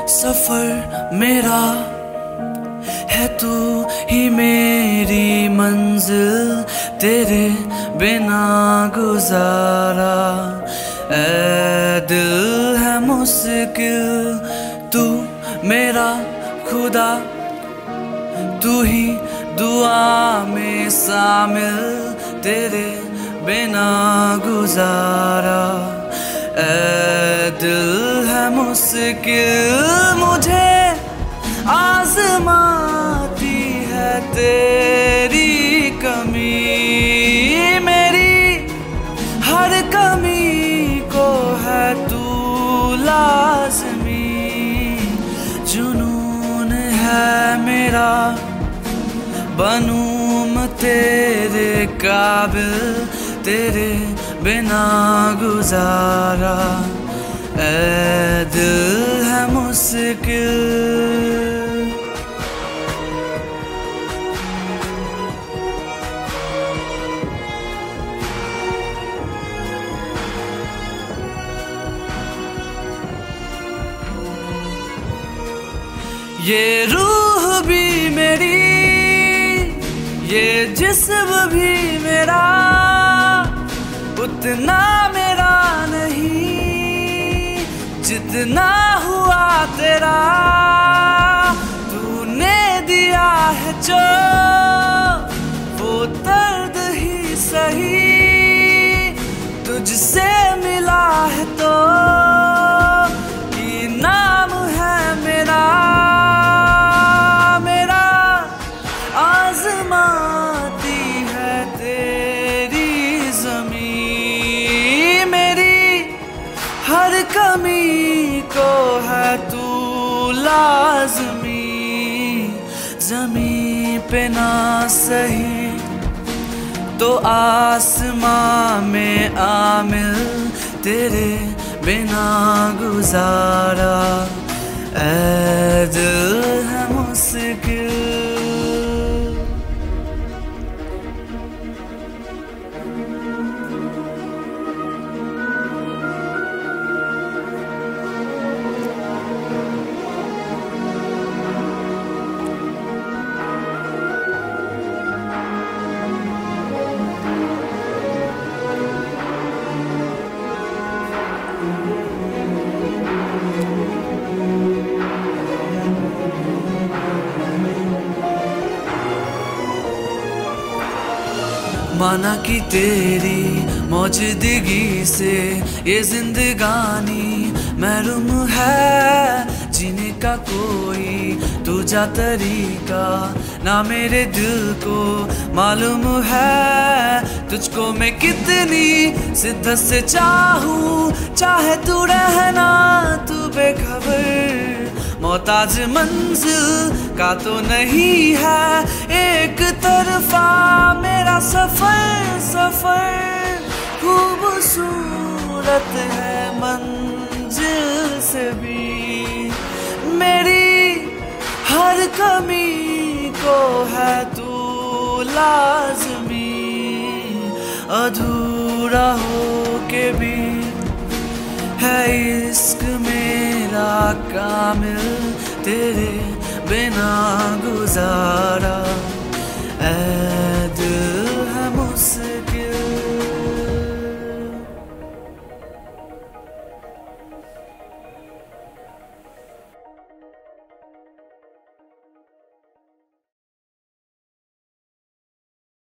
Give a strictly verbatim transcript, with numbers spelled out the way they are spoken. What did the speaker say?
सफर मेरा है तू ही मेरी मंजिल, तेरे बिना गुजारा ऐ दिल है मुश्किल। तू मेरा खुदा, तू ही दुआ में शामिल, तेरे बिना गुजारा ऐ दिल है मुश्किल। मुझे आज़माती है तेरी कमी, मेरी हर कमी को है तू लाज़मी। जुनून है मेरा बनूं मैं तेरे काबिल, तेरे बिना गुजारा ऐ दिल है मुश्किल। ये रूह भी मेरी, ये जिस्म भी मेरा, उतना मेरा नहीं जितना हुआ तेरा। तूने दिया है जो वो दर्द ही सही, तुझसे मिला है तो इनाम है मेरा। मेरा आज़माती है तेरी ज़मीं, मेरी हर कमी को है तू लाज़मी। ज़मीं पे ना सही तो आसमां में आमिल, तेरे बिना गुजारा ऐ दिल है मुश्किल। माना कि तेरी मौजूदगी से ये जिंदगानी महरूम है, जीने का कोई दूजा तरीका ना मेरे दिल को मालूम है। तुझको मैं कितनी शिद्दत से चाहूं, चाहे तू रहना तू बेखबर। मोहताज मंजिल का तो नहीं है एक तरफा मेरा सफर। सफर खूबसूरत है मंजिल से भी, मेरी हर कमी को है तू लाज़मी। अधूरा हो के भी है इश्क मेरा कामिल, तेरे बिना गुजारा ऐ